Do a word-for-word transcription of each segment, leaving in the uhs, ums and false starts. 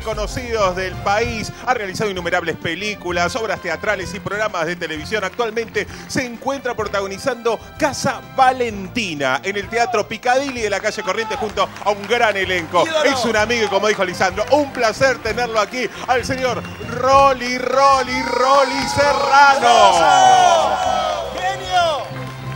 reconocidos del país. Ha realizado innumerables películas, obras teatrales y programas de televisión. Actualmente se encuentra protagonizando Casa Valentina en el Teatro Picadilly de la calle Corrientes junto a un gran elenco. ¡Ídolo! Es un amigo y, como dijo Lisandro, un placer tenerlo aquí al señor Rolly, Rolly, Rolly Serrano. ¡Genio!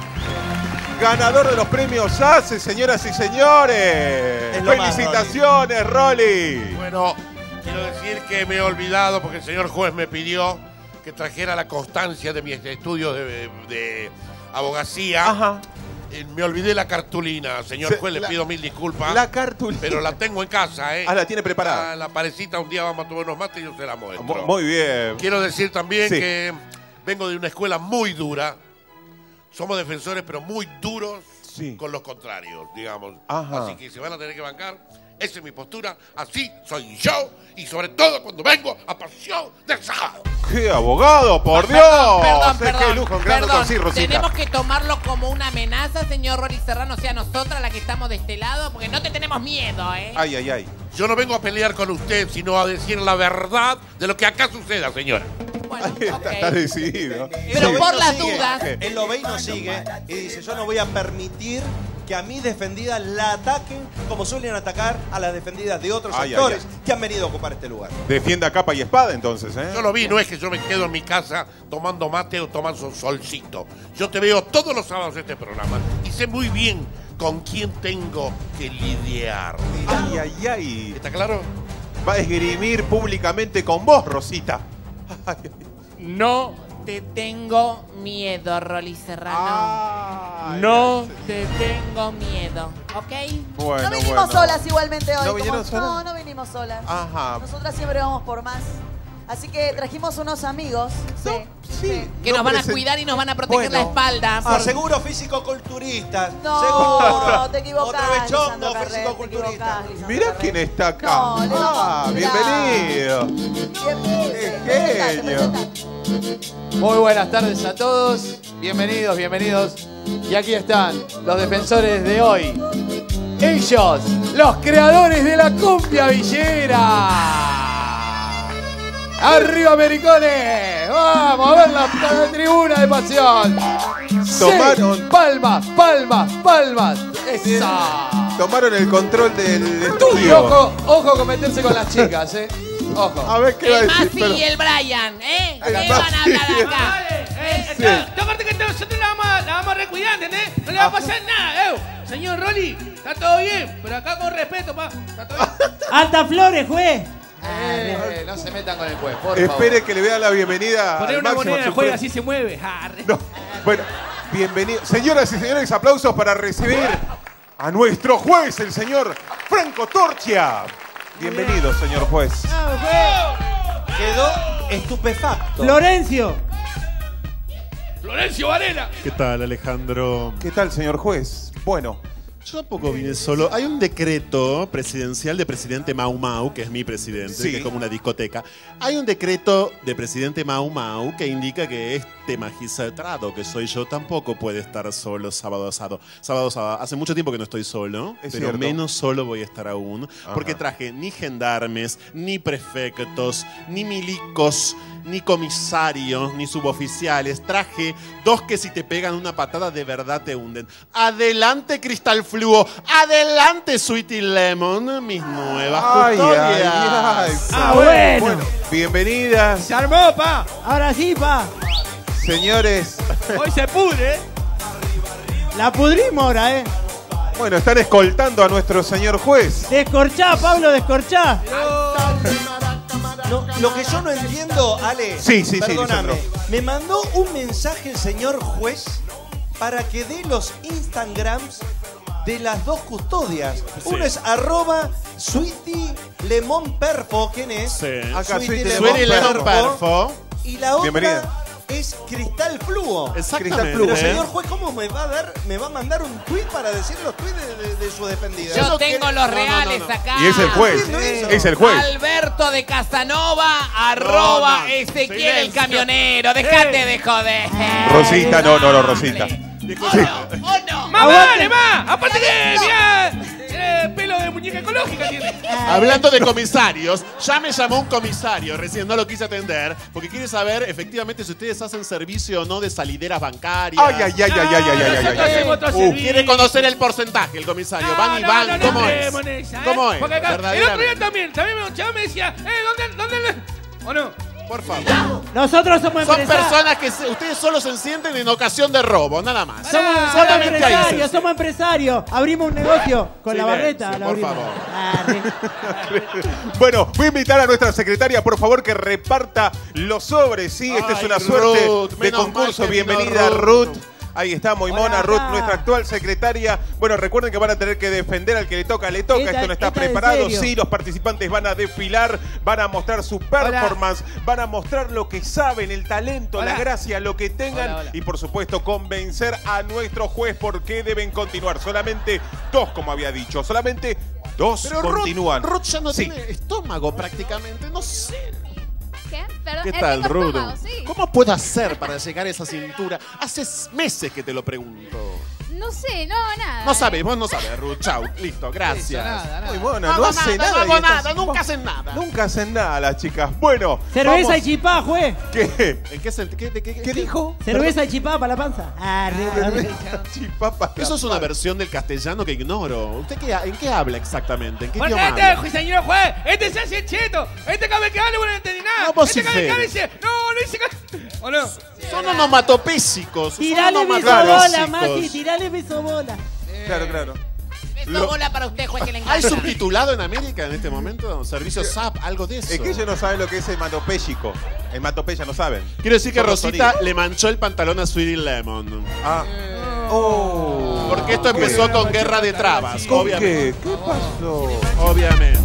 Ganador de los premios A C E, señoras y señores. Felicitaciones, más, Rolly. Rolly. Bueno, quiero decir que me he olvidado porque el señor juez me pidió que trajera la constancia de mis estudios de, de abogacía. Ajá. Eh, me olvidé la cartulina, señor Se, juez, la, le pido mil disculpas. La cartulina. Pero la tengo en casa, ¿eh? Ah, la tiene preparada. La, la parecita, un día vamos a tomar unos mates y yo se la muestro. Muy bien. Quiero decir también sí. que vengo de una escuela muy dura. Somos defensores, pero muy duros sí. con los contrarios, digamos. Ajá. Así que se van a tener que bancar. Esa es mi postura. Así soy yo. Y sobre todo cuando vengo a Pasión del Sábado. ¡Qué abogado, por Dios! Perdón, perdón, ¡Qué lujo! perdón. Sí, Rosita. Tenemos que tomarlo como una amenaza, señor Rolly Serrano, o sea, nosotras las que estamos de este lado, porque no te tenemos miedo, ¿eh? Ay, ay, ay. Yo no vengo a pelear con usted, sino a decir la verdad de lo que acá suceda, señora. Bueno, Ay, está, okay. está decidido. Pero sí. por las sigue. dudas... Él lo ve y no sigue. Y dice, yo no voy a permitir que a mi defendida la ataquen como suelen atacar a las defendidas de otros ay, actores ay, ay. que han venido a ocupar este lugar. Defienda capa y espada, entonces, ¿eh? Yo lo vi, no es que yo me quedo en mi casa tomando mate o tomando un solcito. Yo te veo todos los sábados en este programa y sé muy bien con quién tengo que lidiar. Ay, ay, ay. ¿Está claro? Va a esgrimir públicamente con vos, Rosita. Ay, ay. No te tengo miedo, Rolly Serrano. Ay, no te tengo miedo, ¿ok? Bueno, no vinimos bueno. solas igualmente hoy. ¿No vinieron como... solas? No, no vinimos solas. Ajá. Nosotras siempre vamos por más. Así que trajimos unos amigos. Sí. No, sí. Que no nos van a present... cuidar y nos van a proteger bueno. la espalda. Ah, por... seguro físico-culturistas. No, seguro. te equivocás, Otra vez chongo, Lisandro Carrer, te físico-culturista. equivocás, Lisandro Mirá Carrer. quién está acá. No, le vamos ah, a bienvenido. Bienvenido. Qué genio. Muy buenas tardes a todos, bienvenidos, bienvenidos. Y aquí están los defensores de hoy. Ellos, los creadores de la cumbia villera. ¡Arriba, Americones! ¡Vamos a ver la, la tribuna de pasión! Tomaron- Sí, palmas, palmas, palmas. ¡Esa! Tomaron el control del Y estudio. ojo, ojo con meterse con las chicas, ¿eh? Ojo. A ver qué va a El decir. Masi pero- y el Brian, ¿eh? El ¿Qué van a Masi. hablar acá? Eh, Sí. no, aparte que nosotros la vamos, a- la vamos a recuidar, ¿entendés? No le va a pasar nada, eh. Señor Rolly, está todo bien, pero acá con respeto, pa. Está todo bien. ¡Alta Flores, juez! Eh, no se metan con el juez, por Espere favor. que le vea la bienvenida. Poner al una máximo moneda de supremo. juego así se mueve. Ah, re- No. Bueno, bienvenido. Señoras y señores, aplausos para recibir a nuestro juez, el señor Franco Torchia. Bienvenido, señor juez. Quedó estupefacto. ¡Florencio! Florencio Varela. ¿Qué tal, Alejandro? ¿Qué tal, señor juez? Bueno, Yo tampoco vine solo. Hay un decreto presidencial de presidente Mau Mau, que es mi presidente, Sí. que es como una discoteca. Hay un decreto de presidente Mau Mau que indica que este magistrado, que soy yo, tampoco puede estar solo sábado asado. Sábado asado. Hace mucho tiempo que no estoy solo, Es pero cierto. menos solo voy a estar aún. Ajá. Porque traje ni gendarmes, ni prefectos, ni milicos, ni comisarios, ni suboficiales. Traje dos que si te pegan una patada de verdad te hunden. Adelante, Cristal Fluo. Adelante, Sweetie Lemon. Mis nuevas ay, ay, custodias. ay. Ah, bueno. Bienvenidas, Se armó, pa. Ahora sí, pa. señores. Hoy se pudre, eh. La pudrimos ahora, ¿eh? Bueno, están escoltando a nuestro señor juez. Descorchá, Pablo, descorchá. No, lo que yo no entiendo, Ale, Sí, sí, sí, perdóname, Lisandro. me mandó un mensaje el señor juez para que dé los Instagrams de las dos custodias. Uno es arroba Sweetie Lemon Perfo, ¿quién es? Sí. Acá, Sweetie Sweetie Lemon Perfo. Y la otra Bienvenida. es Cristal Fluo. Exactamente. Pero señor juez, ¿cómo me va a dar, me va a mandar un tweet para decir los tweets de, de- de su defendida? Yo Eso tengo que- los no, no, reales no, no. acá. Y es el juez. entiendo eso. Es el juez. Alberto de Casanova, arroba no, Ezequiel el silencio. camionero. Dejate de joder. Rosita, no, no, no, Rosita. ¿O no? ¿O no? Más vale, más. Aparte que, mirá, eh, pelo de muchacho. muñeca ecológica tiene. Hablando de comisarios, ya me llamó un comisario, recién no lo quise atender, porque quiere saber efectivamente si ustedes hacen servicio o no de salideras bancarias. Ay, ay, ay, ay, ay, ay, ay, ay, ay, ay. Hacemos otro Uh, servicio. quiere conocer el porcentaje, el comisario. No, van y no, van, no, no ¿cómo es? entremos en esa, ¿eh? ¿Cómo es? Porque acá, el otro día Verdaderamente. también, también me- un chavo me decía, eh, ¿dónde, dónde le...? ¿O no? Por favor. Nosotros somos Son empresarios. personas que se- ustedes solo se encienden en ocasión de robo, nada más. Somos, somos Solamente ahí se empresarios, encienden. somos empresarios. Abrimos un negocio con la Silencio, barreta. la por abrimos. favor. Ah, sí. Bueno, voy a invitar a nuestra secretaria, por favor, que reparta los sobres. Sí, esta es Ay, una suerte Ruth, de menos concurso. mal que vino Bienvenida, Ruth. Ruth. Ahí está, muy Hola. mona Ruth, nuestra actual secretaria. Bueno, recuerden que van a tener que defender al que le toca, le toca. Esta- Esto no está esta en preparado. serio. Sí, los participantes van a desfilar, van a mostrar su performance, van a mostrar lo que saben, el talento, Hola. la gracia, lo que tengan. Hola, hola. Y por supuesto, convencer a nuestro juez por qué deben continuar. Solamente dos, como había dicho. Solamente dos Pero Ruth, continúan. Ruth ya no Sí. tiene estómago prácticamente, no sé. ¿Qué? Perdón, ¿Qué eh, tal, tengo Ruth? estómago, sí. ¿Cómo puedo hacer para llegar a esa cintura? Hace meses que te lo pregunto. No sé, no, nada. No sabes, vos no sabes, Ruth. Chau, listo, gracias. Nada, nada. Muy buena, No no, hago hace nada, nada. no hago y estás- nada, nunca hacen nada. Nunca hacen nada las chicas. Bueno. Cerveza vamos- y chipá, juez. ¿Qué? ¿En qué sentido? ¿Qué, qué, qué- ¿Qué dijo? Cerveza y chipá para la panza. Ah, re- Chipapa. Eso es una versión del castellano que ignoro. ¿Usted qué, en qué habla exactamente? ¿En qué Porque idioma este, habla? ju- señor juez, este se hace cheto. Este cada vez que habla, bueno, no entendí nada. No este cada vez que habla vocifere. dice, no, no dice que... ¿O no? Son onomatopésicos. son Tirale beso onomatopésicos. bola, Mati, tirale beso bola. Claro, claro. Beso Lo- bola para usted, juez, que le encanta. ¿Hay subtitulado en América en este momento? ¿Servicio S A P? Algo de eso. Es que ellos no saben lo que es hematopéyico. Hematopeya no saben. Quiero decir que Son los Rosita sonidos. le manchó el pantalón a Sweetie Lemon. Ah. Oh. Porque esto empezó con Guerra de Trabas, ¿Con obviamente. qué? ¿Qué pasó? Obviamente.